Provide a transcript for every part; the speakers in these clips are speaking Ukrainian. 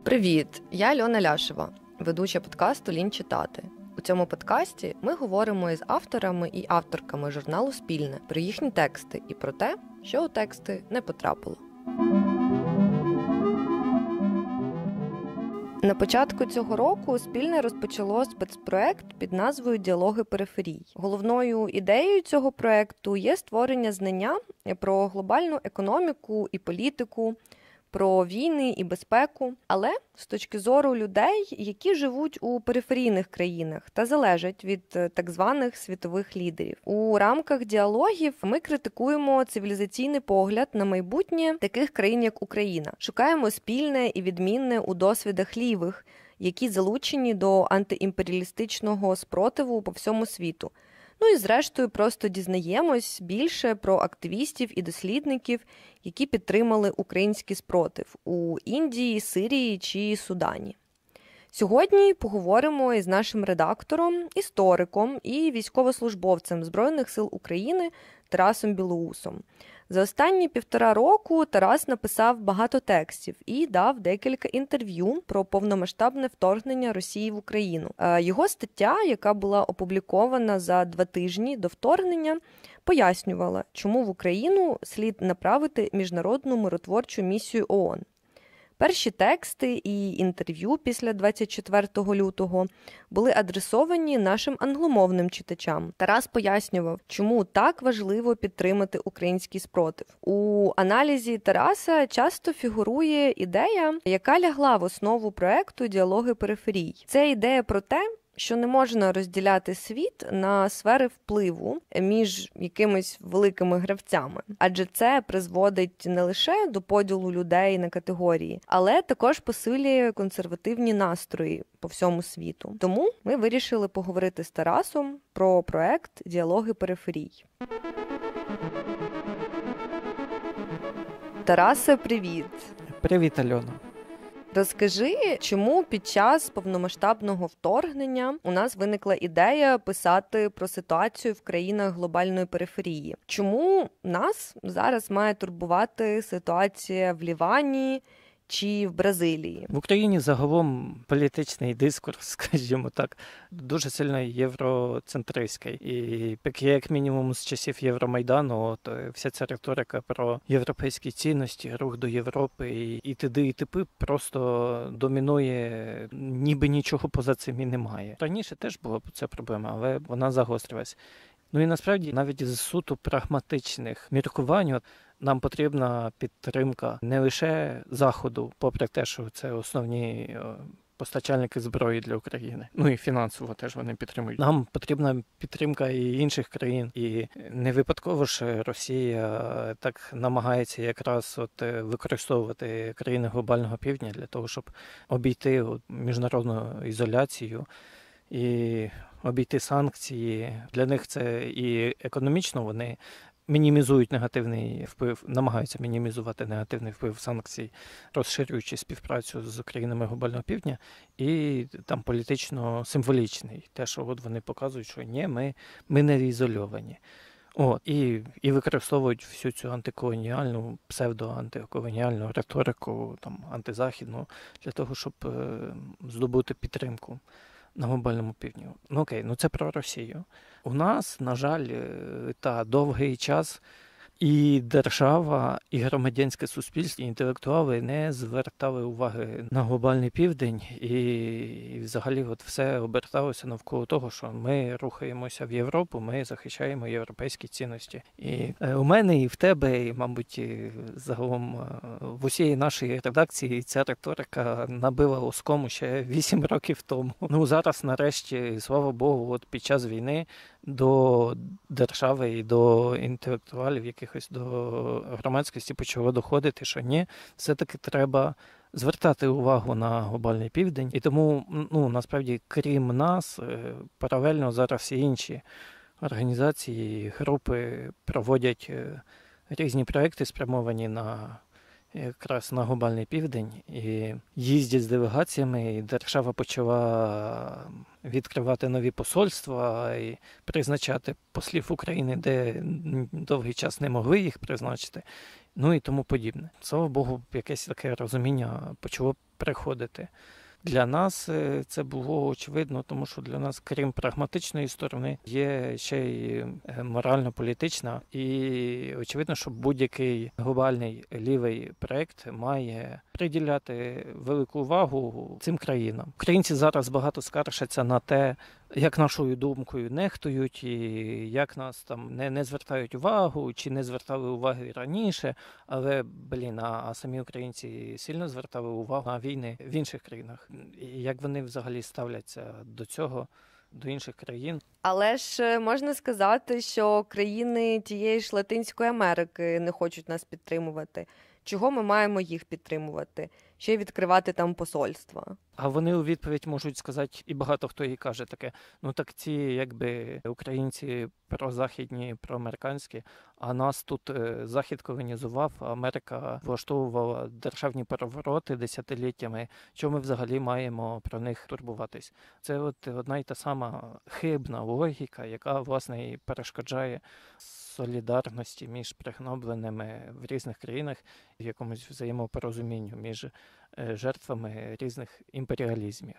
Привіт! Я Альона Ляшева, ведуча подкасту «Лінь читати». У цьому подкасті ми говоримо із авторами і авторками журналу «Спільне» про їхні тексти і про те, що у тексти не потрапило. На початку цього року «Спільне» розпочало спецпроект під назвою «Діалоги периферій». Головною ідеєю цього проекту є створення знання про глобальну економіку і політику, про війни і безпеку, але з точки зору людей, які живуть у периферійних країнах та залежать від так званих світових лідерів. У рамках діалогів ми критикуємо цивілізаційний погляд на майбутнє таких країн, як Україна. Шукаємо спільне і відмінне у досвідах лівих, які залучені до антиімперіалістичного спротиву по всьому світу. Ну і зрештою просто дізнаємось більше про активістів і дослідників, які підтримали український спротив у Індії, Сирії чи Судані. Сьогодні поговоримо із нашим редактором, істориком і військовослужбовцем Збройних сил України Тарасом Білоусом. За останні 1,5 року Тарас написав багато текстів і дав декілька інтерв'ю про повномасштабне вторгнення Росії в Україну. Його стаття, яка була опублікована за 2 тижні до вторгнення, пояснювала, чому в Україну слід направити міжнародну миротворчу місію ООН. Перші тексти і інтерв'ю після 24 лютого були адресовані нашим англомовним читачам. Тарас пояснював, чому так важливо підтримати український спротив. У аналізі Тараса часто фігурує ідея, яка лягла в основу проекту «Діалоги периферій». Це ідея про те, що не можна розділяти світ на сфери впливу між якимись великими гравцями. Адже це призводить не лише до поділу людей на категорії, але також посилює консервативні настрої по всьому світу. Тому ми вирішили поговорити з Тарасом про проект «Діалоги периферій». Тарасе, привіт! Привіт, Альона! Розкажи, чому під час повномасштабного вторгнення у нас виникла ідея писати про ситуацію в країнах глобальної периферії? Чому нас зараз має турбувати ситуація в Лівані чи в Бразилії? В Україні загалом політичний дискурс, скажімо так, дуже сильно євроцентристський. І як мінімум з часів Євромайдану, вся ця риторика про європейські цінності, рух до Європи і т.д. і т.п. просто домінує, ніби нічого поза цим і немає. Раніше теж була ця проблема, але вона загострилась. Ну і насправді навіть з суто прагматичних міркувань нам потрібна підтримка не лише Заходу, попри те, що це основні постачальники зброї для України. Ну і фінансово теж вони підтримують. Нам потрібна підтримка і інших країн. І не випадково ж Росія так намагається якраз використовувати країни глобального півдня для того, щоб обійти міжнародну ізоляцію і обійти санкції. Для них це і економічно вони мінімізують негативний вплив, намагаються мінімізувати негативний вплив санкцій, розширюючи співпрацю з країнами глобального півдня, і там політично-символічний. Те, що вони показують, що ні, ми не ізольовані. І використовують всю цю антиколоніальну, псевдоантиколоніальну риторику, антизахідну, для того, щоб здобути підтримку на глобальному півдні. Це про Росію. У нас, на жаль, довгий час і держава, і громадянське суспільство, і інтелектуали не звертали уваги на глобальний південь, і взагалі все оберталося навколо того, що ми рухаємося в Європу, ми захищаємо європейські цінності. І у мене, і в тебе, і, мабуть, загалом в усієї нашої редакції ця риторика набила оскому ще 8 років тому. Зараз, нарешті, слава Богу, під час війни до держави і до інтелектуалів, якихось до громадськості почало доходити, що ні, все-таки треба звертати увагу на глобальний південь. І тому, насправді, крім нас, паралельно зараз і інші організації, групи проводять різні проекти, спрямовані якраз на глобальний південь, і їздять з делегаціями, і держава почала відкривати нові посольства і призначати послів України, де довгий час не могли їх призначити, і тому подібне. Слава Богу, якесь таке розуміння почало приходити. Для нас це було очевидно, тому що для нас, крім прагматичної сторони, є ще й морально-політична. І очевидно, що будь-який глобальний лівий проєкт має приділяти велику увагу цим країнам. Українці зараз багато скаржаться на те, як нашою думкою нехтують, і як нас там не звертають увагу, чи не звертали уваги раніше. Але, а самі українці сильно звертали увагу на війни в інших країнах. І як вони взагалі ставляться до цього, до інших країн. Але ж можна сказати, що країни тієї ж Латинської Америки не хочуть нас підтримувати. Чого ми маємо їх підтримувати? Ще й відкривати там посольства. А вони у відповідь можуть сказати, і багато хто їй каже таке, так ці якби українці прозахідні, проамериканські, а нас тут Захід колонізував, а Америка влаштовувала державні перевороти десятиліттями. Чому ми взагалі маємо про них турбуватись? Це одна й та сама хибна логіка, яка, власне, і перешкоджає солідарності між пригнобленими в різних країнах, в якомусь взаємопорозумінню між жертвами різних імперіалізмів.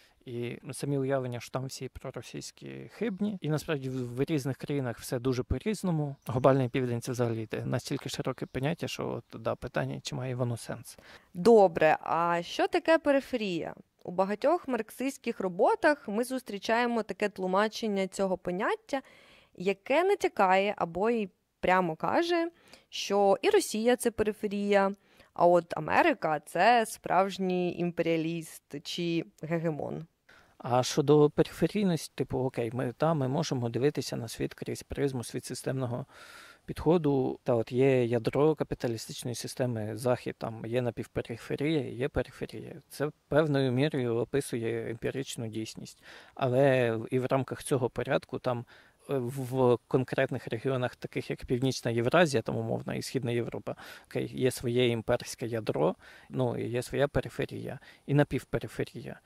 І самі уявлення, що там всі проросійські хибні. І насправді в різних країнах все дуже по-різному. Глобальний південь – це взагалі настільки широке поняття, що питання, чи має воно сенс. Добре, а що таке периферія? У багатьох марксистських роботах ми зустрічаємо таке тлумачення цього поняття, яке натякає або й прямо каже, що і Росія – це периферія, а от Америка – це справжній імперіаліст чи гегемон. А щодо периферійності, ми можемо дивитися на світ крізь призму світсистемного підходу. Та є ядро капіталістичної системи, Захід, там є напівпериферія, є периферія. Це певною мірою описує емпіричну дійсність. Але і в рамках цього порядку там в конкретних регіонах, таких як Північна Євразія, там умовна, і Східна Європа, є своє імперське ядро, і є своя периферія, і напівпериферія.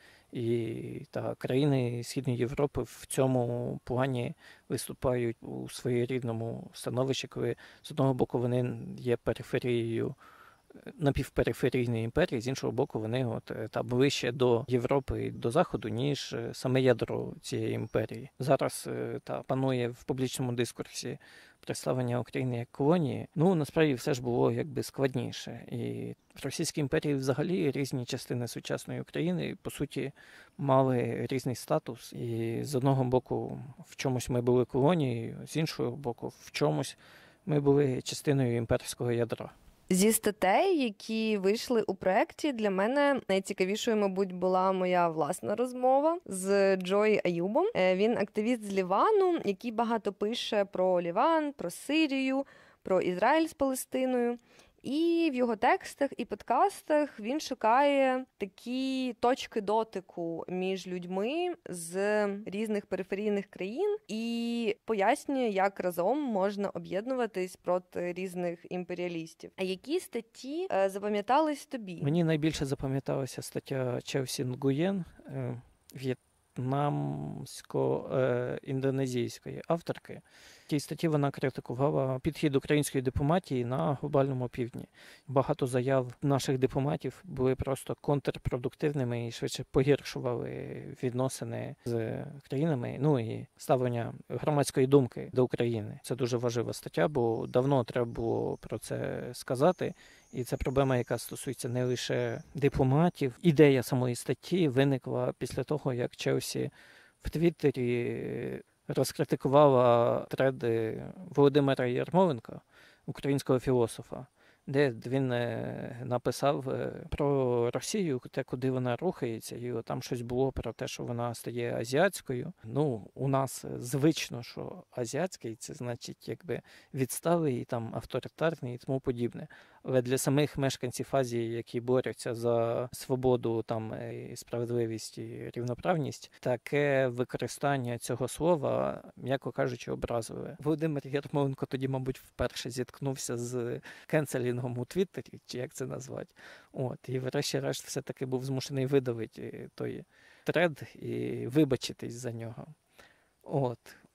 І країни Східної Європи в цьому плані виступають у своєрідному становищі, коли з одного боку вони є периферією напівпериферійної імперії, з іншого боку вони ближче до Європи і до Заходу, ніж саме ядро цієї імперії. Зараз панує в публічному дискурсі представлення України як колонії. Насправді все ж було складніше. І в Російській імперії взагалі різні частини сучасної України, по суті, мали різний статус. І з одного боку в чомусь ми були колонією, з іншого боку в чомусь ми були частиною імперського ядра. Зі статей, які вийшли у проєкті, для мене найцікавішою, мабуть, була моя власна розмова з Джої Аюбом. Він активіст з Лівану, який багато пише про Ліван, про Сирію, про Ізраїль з Палестиною. І в його текстах і подкастах він шукає такі точки дотику між людьми з різних периферійних країн і пояснює, як разом можна об'єднуватись проти різних імперіалістів. А які статті запам'ятались тобі? Мені найбільше запам'яталася стаття Челсі Нгуєн, в'єтнамсько-індонезійської авторки. В тій статті вона критикувала підхід української дипломатії на глобальному півдні. Багато заяв наших дипломатів були просто контрпродуктивними і швидше погіршували відносини з країнами, і ставлення громадської думки до України. Це дуже важлива стаття, бо давно треба було про це сказати. І це проблема, яка стосується не лише дипломатів. Ідея самої статті виникла після того, як Челсі в Твіттері розкритикувала треди Володимира Ярмоленка, українського філософа, де він написав про Росію, куди вона рухається, і там щось було про те, що вона стає азіатською. У нас звично, що азіатський – це значить відсталий, авторитарний і тому подібне. Але для самих мешканців Азії, які борються за свободу, і справедливість і рівноправність, таке використання цього слова, м'яко кажучи, образливе. Володимир Ярмоленко тоді, мабуть, вперше зіткнувся з кенселінгом у Твіттері, чи як це назвати. І врешті-решт все-таки був змушений видалити той тред і вибачитись за нього.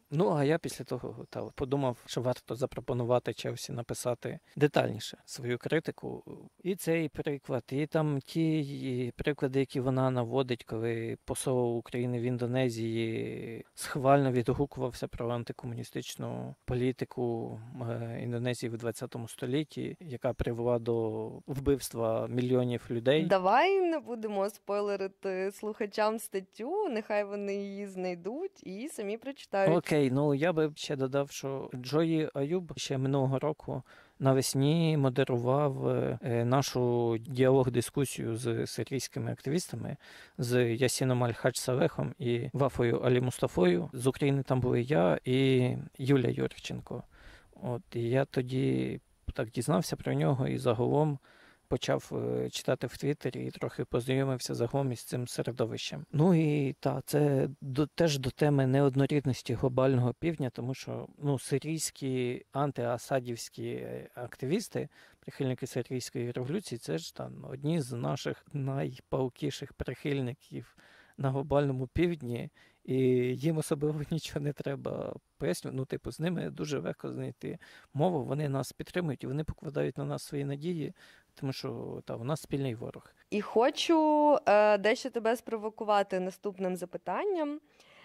Ну, а я після того подумав, що варто запропонувати Челсі написати детальніше свою критику. І цей приклад, і там ті приклади, які вона наводить, коли посол України в Індонезії схвально відгукувався про антикомуністичну політику Індонезії в 20 столітті, яка привела до вбивства мільйонів людей. Давай не будемо спойлерити слухачам статтю, нехай вони її знайдуть і самі прочитають. Окей, ну я би ще додав, що Джої Аюб ще минулого року навесні модерував нашу діалог-дискусію з сирійськими активістами, з Ясіном Аль-Хадж-Салехом і Вафою Алі-Мустафою. З України там були я і Юлія Юрченко. От, і я тоді так дізнався про нього і загалом почав читати в Твіттері і трохи познайомився загалом із цим середовищем. Ну і це теж до теми неоднорідності глобального півдня, тому що сирійські антиасадівські активісти, прихильники сирійської революції, це ж одні з наших найпалкіших прихильників на глобальному півдні, і їм особливо нічого не треба пояснювати. З ними дуже легко знайти мову, вони нас підтримують і вони покладають на нас свої надії, тому що у нас спільний ворог. І хочу дещо тебе спровокувати наступним запитанням.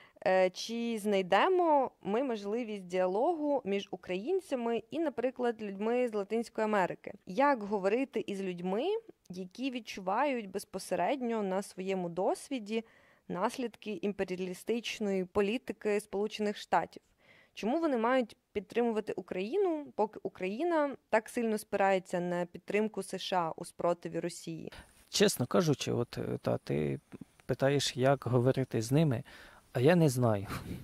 Чи знайдемо ми можливість діалогу між українцями і, наприклад, людьми з Латинської Америки? Як говорити із людьми, які відчувають безпосередньо на своєму досвіді наслідки імперіалістичної політики Сполучених Штатів? Чому вони мають підтримувати Україну, поки Україна так сильно спирається на підтримку США у спротиві Росії? Чесно кажучи, ти питаєш, як говорити з ними, а я не знаю.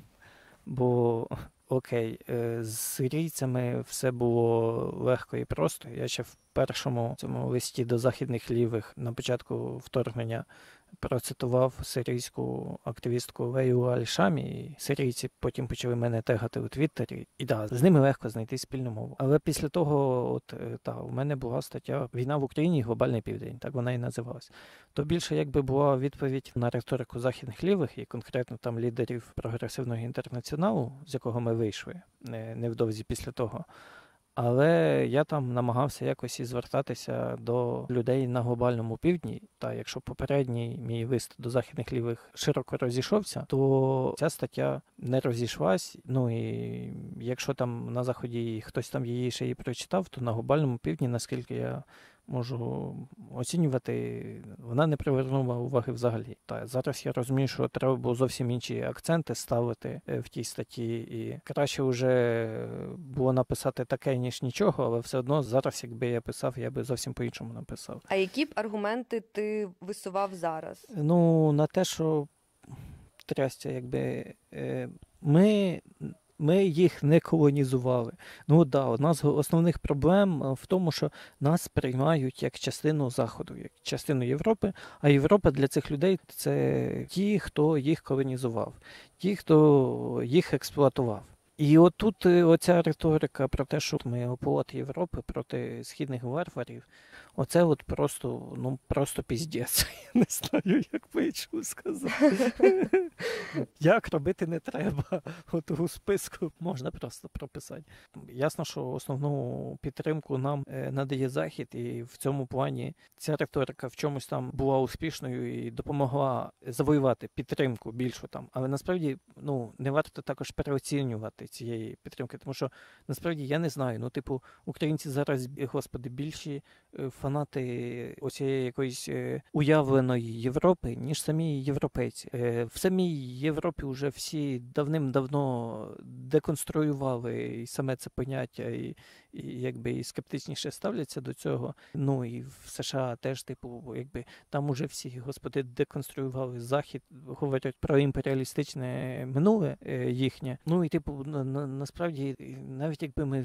Бо, окей, з сирійцями все було легко і просто. Я ще в першому цьому листі до західних лівих на початку вторгнення процитував сирійську активістку Лейлу Аль-Шамі, і сирійці потім почали мене тегати у Твіттері. І з ними легко знайти спільну мову. Але після того, у мене була стаття «Війна в Україні і глобальний південь», так вона і називалась. То більше якби була відповідь на риторику західних лівих і конкретно там лідерів прогресивного інтернаціоналу, з якого ми вийшли невдовзі після того. Але я там намагався якось і звертатися до людей на глобальному півдні. Та якщо попередній мій лист до західних лівих широко розійшовся, то ця стаття не розійшлась. Ну і якщо там на Заході хтось там її ще і прочитав, то на глобальному півдні, наскільки я можу оцінювати, вона не привернула уваги взагалі. Та зараз я розумію, що треба було зовсім інші акценти ставити в тій статті, і краще вже було написати таке, ніж нічого, але все одно зараз, якби я писав, я би зовсім по-іншому написав. А які б аргументи ти висував зараз? На те, що трясця, якби ми їх не колонізували. Одна з основних проблем в тому, що нас приймають як частину Заходу, як частину Європи, а Європа для цих людей – це ті, хто їх колонізував, ті, хто їх експлуатував. І отут оця риторика про те, що ми оплот Європи проти східних варварів, оце просто піздець. Я не знаю, як по-іншому сказати. Як робити не треба. У списку можна просто прописати. Ясно, що основну підтримку нам надає Захід, і в цьому плані ця риторика в чомусь там була успішною і допомогла завоювати підтримку більшу там. Але насправді, не варто також переоцінювати цієї підтримки, тому що насправді я не знаю, українці зараз, господи, більші фанати оцієї якоїсь уявленої Європи, ніж самі європейці. В самій Європі вже всі давним-давно деконструювали і саме це поняття, і якби і скептичніше ставляться до цього. І в США теж, там уже всі, господи, деконструювали Захід, говорять про імперіалістичне минуле їхнє. Насправді, навіть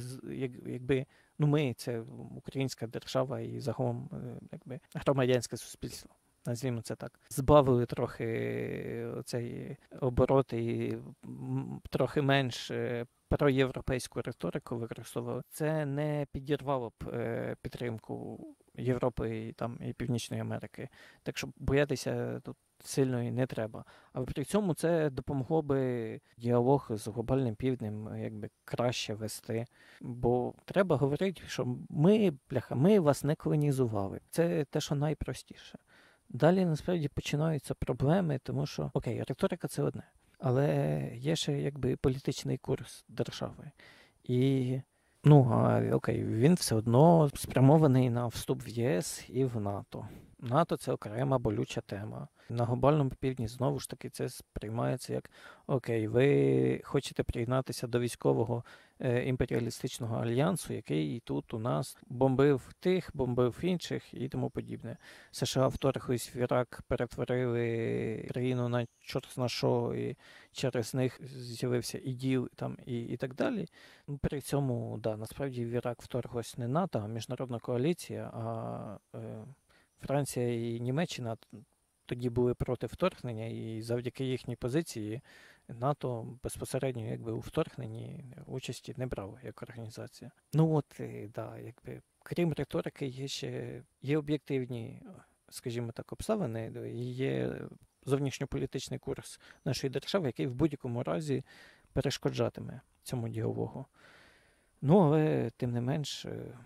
ми, це українська держава і загалом, громадянське суспільство, назвімо це так, збавили трохи цей оборот і трохи менш проєвропейську риторику використовували, це не підірвало б підтримку Європи і Північної Америки. Так що боятися тут сильно і не треба. Але при цьому це допомогло би діалог з глобальним півднем якби краще вести. Бо треба говорити, що ми вас не колонізували. Це те, що найпростіше. Далі, насправді, починаються проблеми, тому що, окей, риторика – це одне. Але є ще якби політичний курс держави. І, окей, він все одно спрямований на вступ в ЄС і в НАТО. НАТО – це окрема болюча тема. На глобальному півдні, знову ж таки, це сприймається як, окей, ви хочете приєднатися до військового імперіалістичного альянсу, який тут у нас бомбив тих, бомбив інших і тому подібне. США вторглись в Ірак, перетворили країну на чорт на що, і через них з'явився іділ і так далі. При цьому, насправді в Ірак вторглась не НАТО, а міжнародна коаліція, а Франція і Німеччина тоді були проти вторгнення, і завдяки їхній позиції НАТО безпосередньо якби у вторгненні участі не брало як організація. Крім риторики, є об'єктивні, скажімо так, обставини, є зовнішньополітичний курс нашої держави, який в будь-якому разі перешкоджатиме цьому діалогу. Але, тим не менш,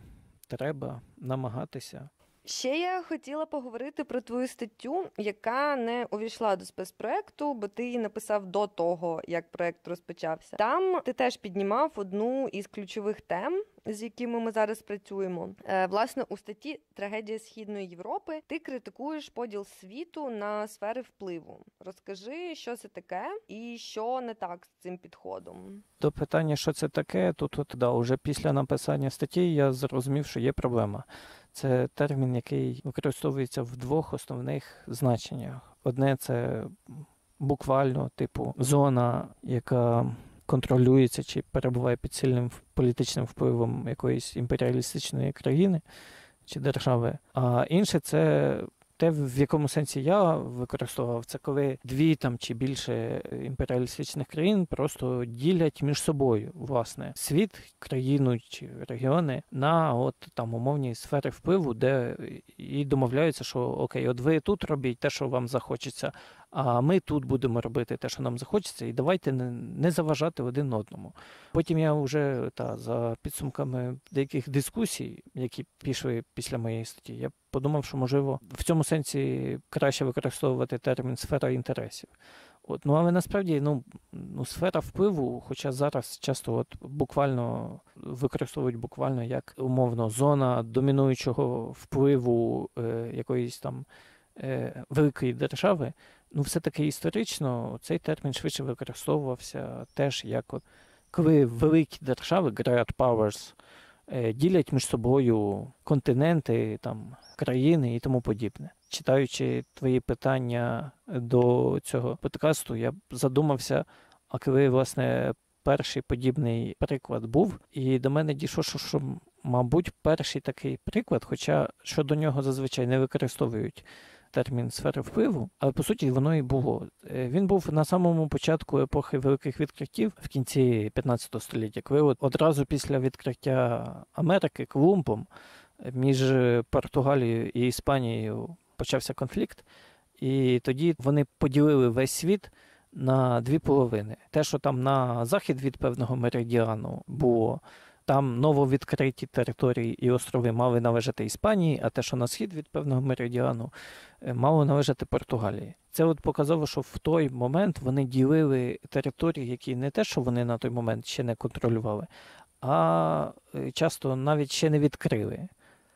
треба намагатися. Ще я хотіла поговорити про твою статтю, яка не увійшла до спецпроекту, бо ти її написав до того, як проект розпочався. Там ти теж піднімав одну із ключових тем, з якими ми зараз працюємо. Власне, у статті «Трагедія Східної Європи» ти критикуєш поділ світу на сфери впливу. Розкажи, що це таке і що не так з цим підходом. До питання, що це таке, уже після написання статті я зрозумів, що є проблема. Це термін, який використовується в двох основних значеннях. Одне – це буквально, зона, яка контролюється чи перебуває під сильним політичним впливом якоїсь імперіалістичної країни чи держави. А інше – це те, в якому сенсі я використовував, це коли дві чи більше імперіалістичних країн просто ділять між собою, власне, світ, країну чи регіони на умовні сфери впливу, де і домовляються, що окей, от ви тут робіть те, що вам захочеться, а ми тут будемо робити те, що нам захочеться, і давайте не заважати один одному. Потім я вже за підсумками деяких дискусій, які пішли після моєї статті, я подумав, що, можливо, в цьому сенсі краще використовувати термін «сфера інтересів». Але насправді, сфера впливу, хоча зараз часто буквально використовують буквально як умовно зона домінуючого впливу якоїсь великої держави, все-таки історично цей термін швидше використовувався теж як коли великі держави, Great Powers, ділять між собою континенти, країни і тому подібне. Читаючи твої питання до цього подкасту, я задумався, а коли, власне, перший подібний приклад був, і до мене дійшло, що мабуть, перший такий приклад, хоча щодо нього зазвичай не використовують термін «сфери впливу», але, по суті, воно і було. Він був на самому початку епохи великих відкриттів, в кінці 15 століття, коли одразу після відкриття Америки Колумбом між Португалією і Іспанією почався конфлікт, і тоді вони поділили весь світ на дві половини. Те, що там на захід від певного меридіану було, там нововідкриті території і острови мали належати Іспанії, а те, що на схід від певного меридіану, мало належати Португалії. Це показало, що в той момент вони ділили території, які не те, що вони на той момент ще не контролювали, а часто навіть ще не відкрили,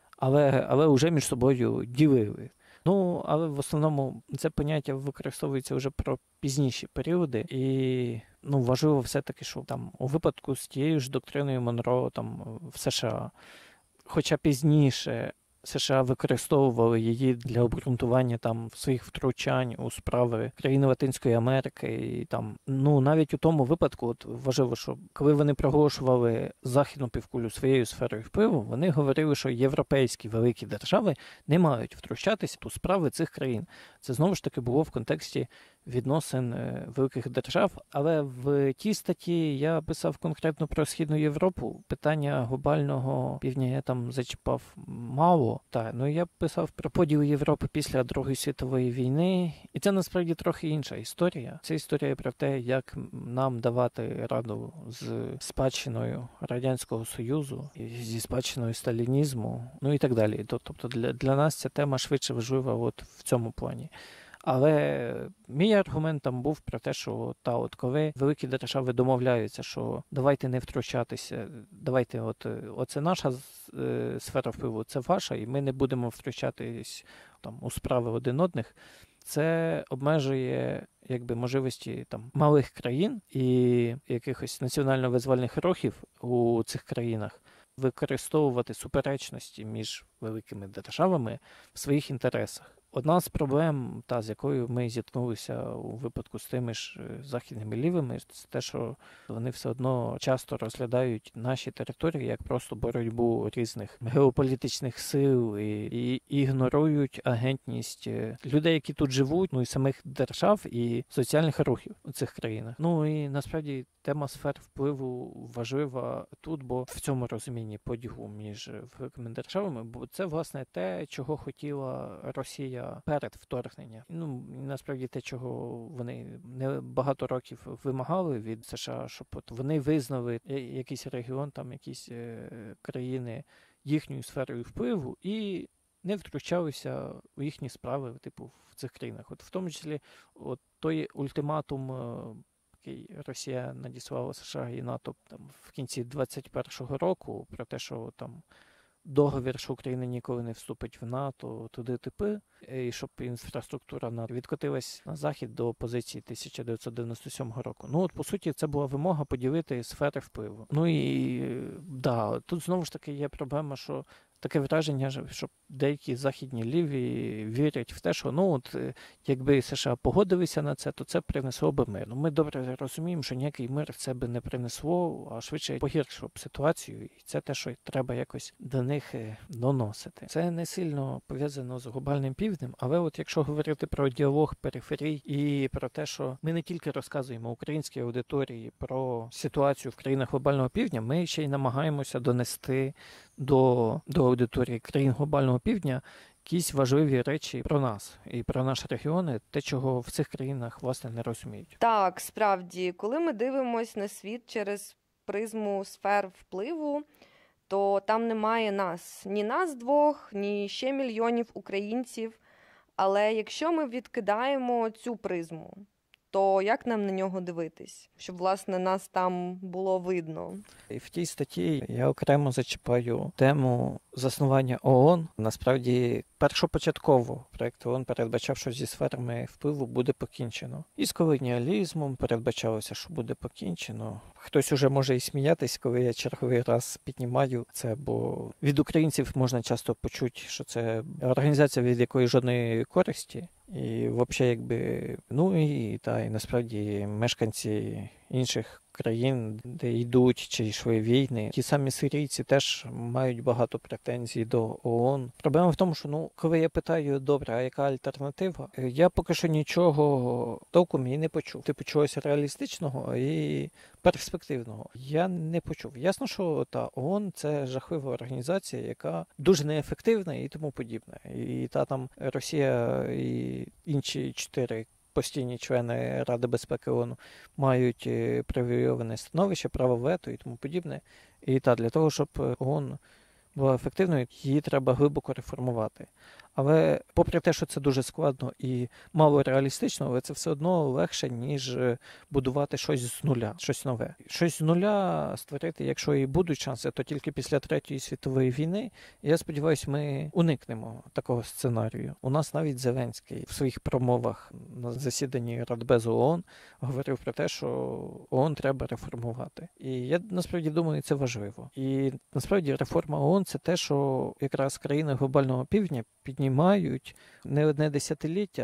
але вже між собою ділили. Але в основному це поняття використовується вже про пізніші періоди, і важливо все-таки, що у випадку з тією ж доктриною Монро в США, хоча пізніше США використовували її для обґрунтування своїх втручань у справи країн Латинської Америки. І навіть у тому випадку важливо, що коли вони проголошували Західну півкулю своєю сферою впливу, вони говорили, що європейські великі держави не мають втручатися у справи цих країн. Це знову ж таки було в контексті відносин великих держав. Але в тій статті я писав конкретно про Східну Європу. Питання глобального півдня я там зачіпав мало. Я писав про поділ Європи після Другої світової війни. І це насправді трохи інша історія. Це історія про те, як нам давати раду з спадщиною Радянського Союзу, зі спадщиною сталінізму, і так далі. Тобто для нас ця тема швидше важлива от в цьому плані. Але мій аргумент там був про те, що коли великі держави домовляються, що давайте не втручатися, давайте оце наша сфера впливу, це ваша, і ми не будемо втручатись у справи один одних, це обмежує можливості малих країн і якихось національно-визвольних рухів у цих країнах використовувати суперечності між великими державами в своїх інтересах. Одна з проблем, з якою ми зіткнулися у випадку з тими ж західними лівими, це те, що вони все одно часто розглядають наші території як просто боротьбу різних геополітичних сил і ігнорують агентність людей, які тут живуть, і самих держав і соціальних рухів у цих країнах. І насправді тема сфер впливу важлива тут, бо в цьому розумінні поділу між великими державами, бо це, власне, те, чого хотіла Росія перед вторгненням. Насправді те, чого вони не багато років вимагали від США, щоб вони визнали якийсь регіон, якісь країни їхньою сферою впливу і не втручалися у їхні справи, в цих країнах. В тому числі, той ультиматум, який Росія надіслала США і НАТО в кінці 2021 року, про те, що договір, що Україна ніколи не вступить в НАТО, туди типи, і щоб інфраструктура НАТО відкотилась на захід до позиції 1997 року. По суті, це була вимога поділити сфери впливу. Тут знову ж таки є проблема, що таке враження, що деякі західні ліві вірять в те, що якби США погодилися на це, то це принесло би мир. Ми добре розуміємо, що ніякий мир це би не принесло, а швидше погіршило б ситуацію. І це те, що треба якось до них доносити. Це не сильно пов'язано з глобальним півднем, але якщо говорити про діалог периферій і про те, що ми не тільки розказуємо українській аудиторії про ситуацію в країнах глобального півдня, ми ще й намагаємося донести до аудиторії країн глобального півдня якісь важливі речі про нас і про наш регіон, те, чого в цих країнах, власне, не розуміють. Так, справді, коли ми дивимося на світ через призму сфер впливу, то там немає нас. Ні нас двох, ні ще мільйонів українців. Але якщо ми відкидаємо цю призму, то як нам на нього дивитись, щоб, власне, нас там було видно? І в тій статті я окремо зачіпаю тему заснування ООН. Насправді, першопочатково проєкт ООН передбачав, що зі сферами впливу буде покінчено. І з колоніалізмом передбачалося, що буде покінчено. Хтось уже може і сміятись, коли я черговий раз піднімаю це, бо від українців можна часто почути, що це організація, від якої жодної користі. І взагалі, і насправді мешканці інших країн, де йдуть чи йшли війни, ті самі сирійці теж мають багато претензій до ООН. Проблема в тому, що, коли я питаю, добре, а яка альтернатива? Я поки що нічого толком і не почув. Чогось реалістичного і перспективного я не почув. Ясно, що ООН – це жахлива організація, яка дуже неефективна і тому подібне. І Росія і інші 4 постійні члени Ради безпеки ООН мають привілейоване становище, право вето і тому подібне. І для того, щоб ООН була ефективною, її треба глибоко реформувати. Але попри те, що це дуже складно і мало реалістично, але це все одно легше, ніж будувати щось з нуля, щось нове. Щось з нуля створити, якщо і будуть шанси, то тільки після Третьої світової війни. Я сподіваюся, ми уникнемо такого сценарію. У нас навіть Зеленський в своїх промовах на засіданні Радбезу ООН говорив про те, що ООН треба реформувати. І я насправді думаю, це важливо. І насправді реформа ООН – це те, що якраз країни глобального півдня піднімають не одне десятиліття,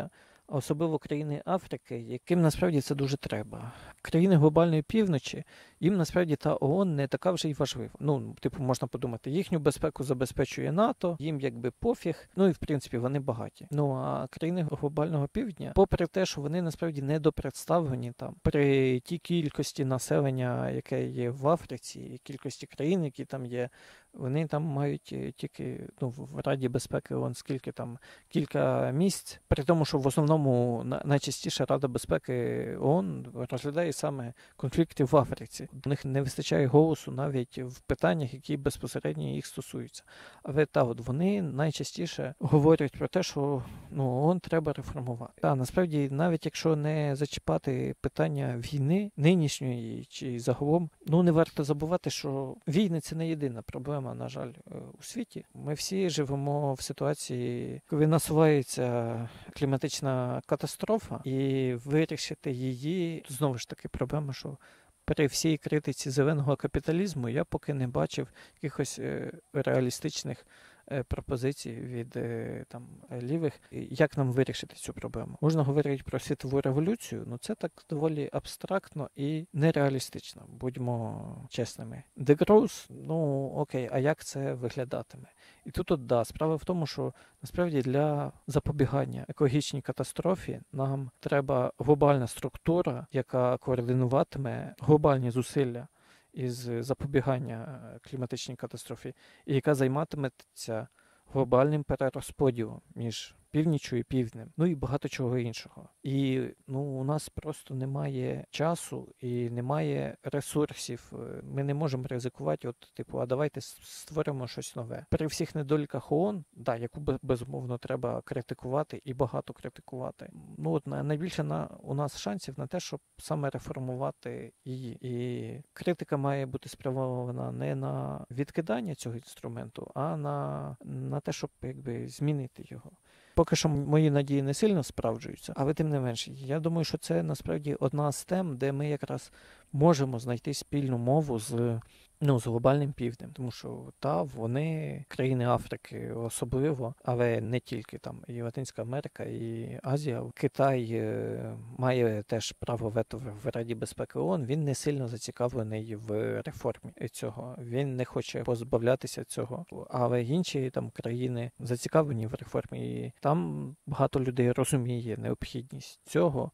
а особливо країни Африки, яким насправді це дуже треба. Країни глобальної півночі, їм насправді та ООН не така вже й важлива. Можна подумати, їхню безпеку забезпечує НАТО, їм якби пофіг, і в принципі вони багаті. А країни глобального півдня, попри те, що вони насправді недопредставлені там, при тій кількості населення, яке є в Африці, і кількості країн, які там є, вони там мають тільки в Раді безпеки ООН скільки там, кілька місць, при тому, що в основному найчастіше Рада безпеки ООН розглядає саме конфлікти в Африці. У них не вистачає голосу навіть в питаннях, які безпосередньо їх стосуються. Але вони найчастіше говорять про те, що ООН треба реформувати. Насправді, навіть якщо не зачіпати питання війни, нинішньої чи загалом, не варто забувати, що війни – це не єдина проблема, на жаль, у світі. Ми всі живемо в ситуації, коли насувається кліматична катастрофа, і вирішити її, знову ж таки, проблема, що при всій критиці зеленого капіталізму я поки не бачив якихось реалістичних пропозицій від лівих, як нам вирішити цю проблему. Можна говорити про світову революцію, це так доволі абстрактно і нереалістично, будьмо чесними. Degrowth, окей, а як це виглядатиме? І тут, справа в тому, що насправді для запобігання екологічній катастрофі нам треба глобальна структура, яка координуватиме глобальні зусилля із запобігання кліматичній катастрофі, і яка займатиметься глобальним перерозподілом між північчю і півднем, і багато чого іншого. І у нас просто немає часу і немає ресурсів. Ми не можемо ризикувати, а давайте створимо щось нове. При всіх недоліках ООН, яку безумовно треба критикувати і багато критикувати. Найбільше у нас шансів на те, щоб саме реформувати її. І критика має бути спрямована не на відкидання цього інструменту, а на те, щоб змінити його. Поки що мої надії не сильно справджуються, але тим не менше, я думаю, що це насправді одна з тем, де ми якраз можемо знайти спільну мову з глобальним півднем. Тому що, вони, країни Африки особливо, але не тільки там, і Латинська Америка, і Азія. Китай має теж право вето в Раді безпеки ООН, він не сильно зацікавлений в реформі цього. Він не хоче позбавлятися цього. Але інші там країни зацікавлені в реформі. І там багато людей розуміє необхідність цього.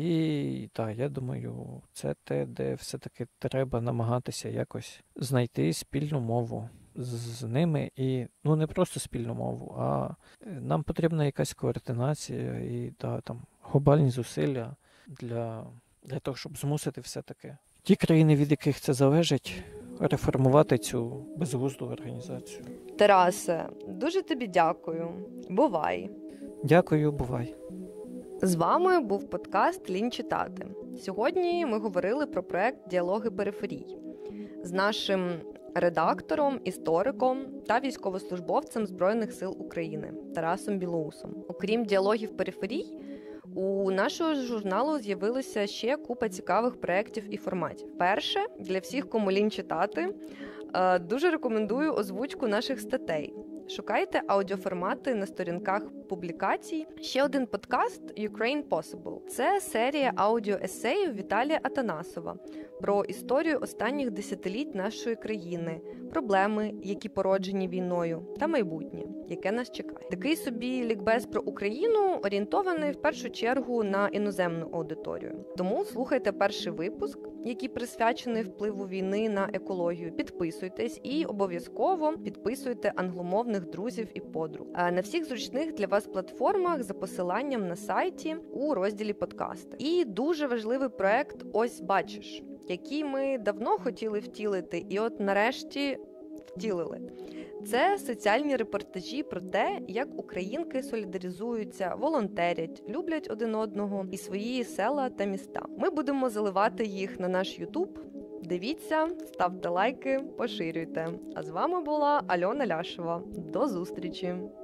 І я думаю, це те, де все-таки треба намагатися якось знайти спільну мову з ними. І не просто спільну мову, а нам потрібна якась координація і глобальні зусилля для того, щоб змусити все-таки ті країни, від яких це залежить, реформувати цю безглузду організацію. Тарасе, дуже тобі дякую. Бувай. Дякую, бувай. З вами був подкаст «Лінь читати». Сьогодні ми говорили про проект «Діалоги периферій» з нашим редактором, істориком та військовослужбовцем Збройних сил України Тарасом Білоусом. Окрім «Діалогів периферій», у нашого журналу з'явилася ще купа цікавих проєктів і форматів. Перше, для всіх, кому лінь читати, дуже рекомендую озвучку наших статей. Шукайте аудіоформати на сторінках публікацій. Ще один подкаст «Ukraine Possible». Це серія аудіоесеїв Віталія Атанасова про історію останніх десятиліть нашої країни, проблеми, які породжені війною, та майбутнє, яке нас чекає. Такий собі лікбез про Україну орієнтований в першу чергу на іноземну аудиторію. Тому слухайте перший випуск, який присвячений впливу війни на екологію. Підписуйтесь і обов'язково підписуйте англомовних друзів і подруг. На всіх зручних для вас платформах за посиланням на сайті у розділі «Подкасти». І дуже важливий проект «Ось бачиш», який ми давно хотіли втілити і нарешті втілили. Це соціальні репортажі про те, як українки солідаризуються, волонтерять, люблять один одного і свої села та міста. Ми будемо заливати їх на наш YouTube. Дивіться, ставте лайки, поширюйте. А з вами була Альона Ляшева. До зустрічі!